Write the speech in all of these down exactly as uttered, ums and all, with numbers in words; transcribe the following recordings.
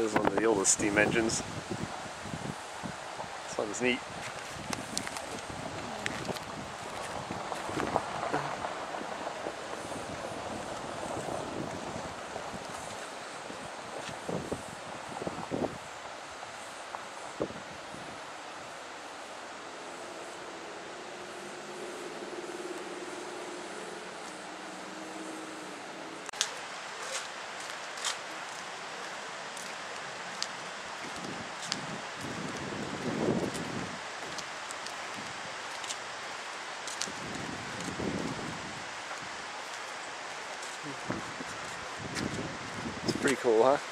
Here's one of the oldest steam engines. This one's neat. It's pretty cool, huh?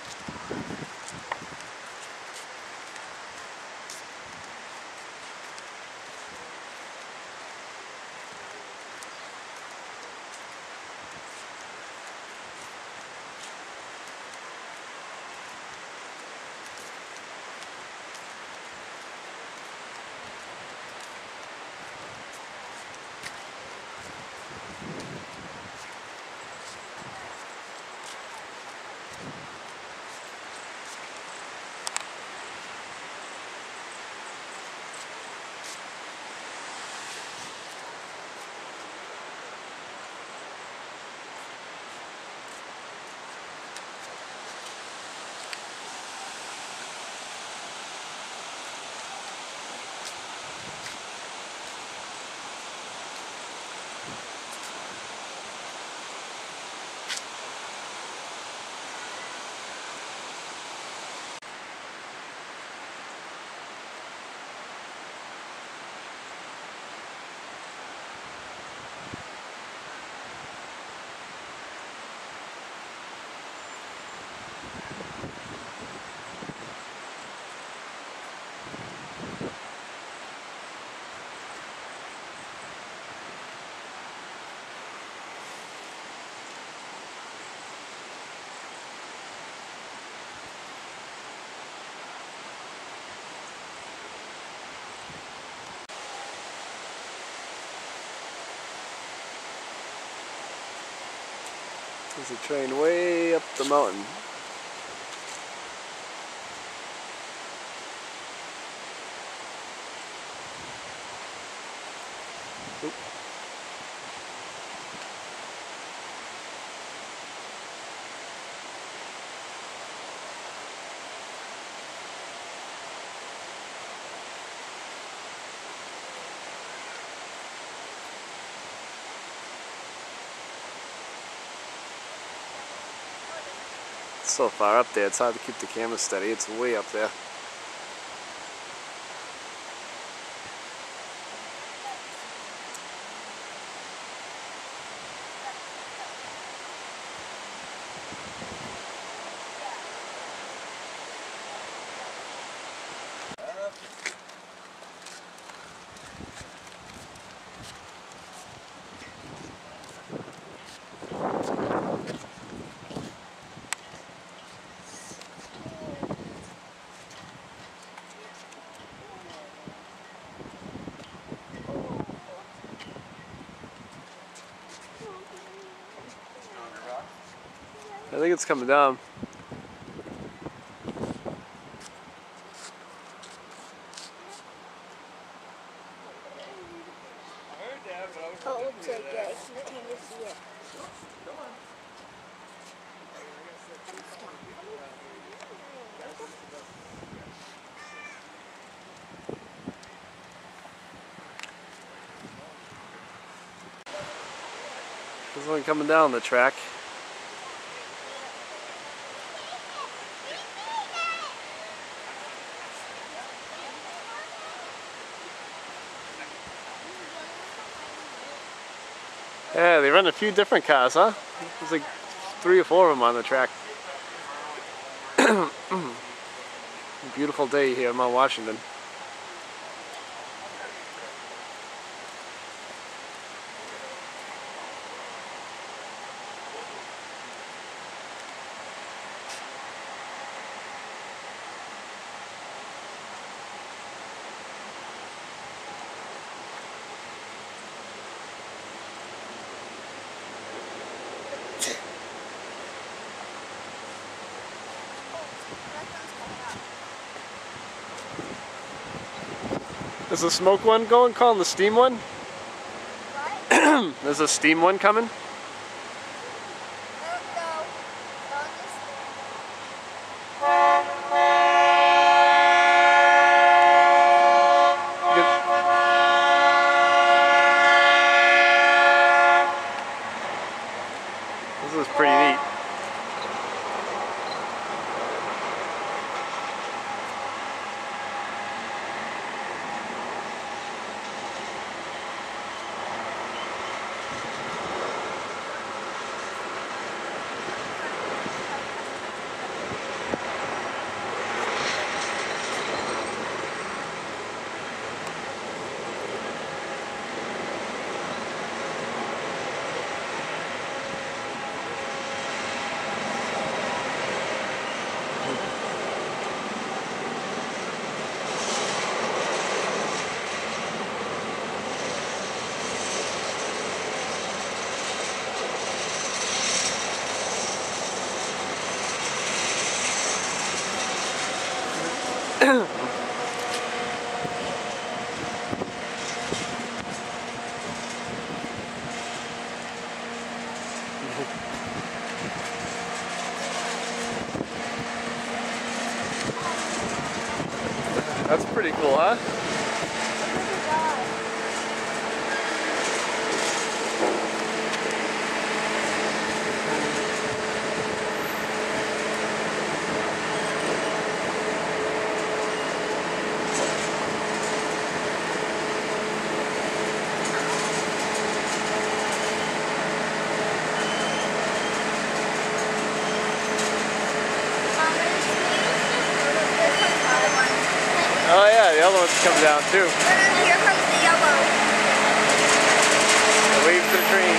There's a train way up the mountain. Oop. It's so far up there, it's hard to keep the camera steady. It's way up there. I think it's coming down. Oh, it looks like that. You can't just see it. There's one coming down the track. Yeah, they run a few different cars, huh? There's like three or four of them on the track. Beautiful day here in Mount Washington. That's There's a smoke one going, calling the steam one. What? There's a steam one coming. This is pretty neat. That's pretty cool, huh? Oh yeah, the other one's coming down too. Here comes the yellow. Wave to the train.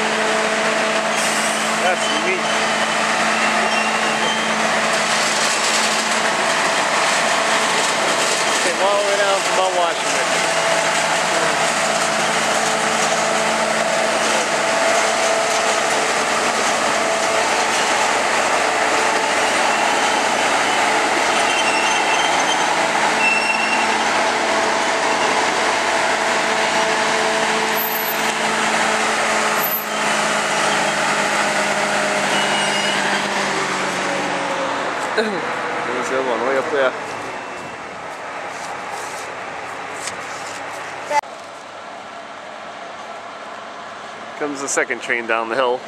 That's neat. Came all the way down from Mount Washington. There's the other one way up there. Comes the second train down the hill.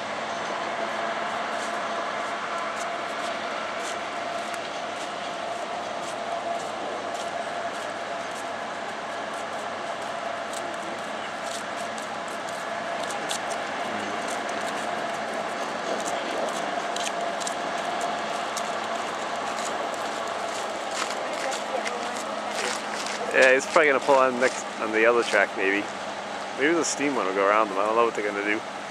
Yeah, he's probably gonna pull on next on the other track maybe. Maybe the steam one will go around them. I don't know what they're gonna do.